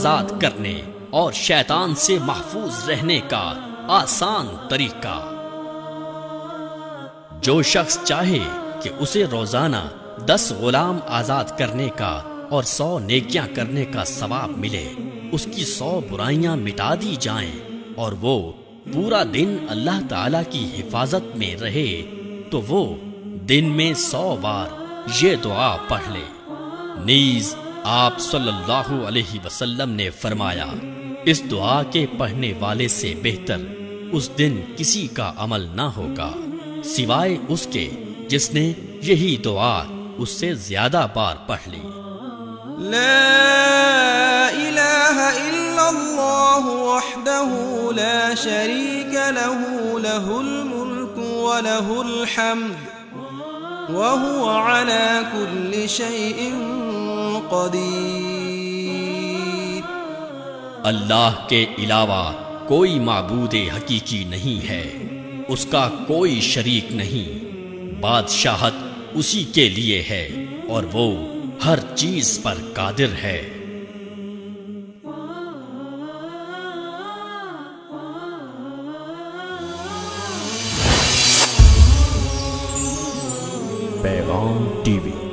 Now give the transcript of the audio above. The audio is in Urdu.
آزاد کرنے اور شیطان سے محفوظ رہنے کا آسان طریقہ۔ جو شخص چاہے کہ اسے روزانہ 10 غلام آزاد کرنے کا اور 100 نیکیاں کرنے کا ثواب ملے، اس کی 100 برائیاں مٹا دی جائیں اور وہ پورا دن اللہ تعالی کی حفاظت میں رہے، تو وہ دن میں 100 بار یہ دعا پڑھ لے۔ نیز آپ صلی اللہ علیہ وسلم نے فرمایا، اس دعا کے پڑھنے والے سے بہتر اس دن کسی کا عمل نہ ہوگا سوائے اس کے جس نے یہی دعا اس سے زیادہ بار پڑھ لی۔ لا الہ الا اللہ وحدہ لا شریک لہ، لہ الملک ولہ الحمد وہو علی کل شیء قدیر۔ اللہ کے علاوہ کوئی معبود حقیقی نہیں ہے، اس کا کوئی شریک نہیں، بادشاہت اسی کے لیے ہے اور وہ ہر چیز پر قادر ہے۔ پیغام ٹی وی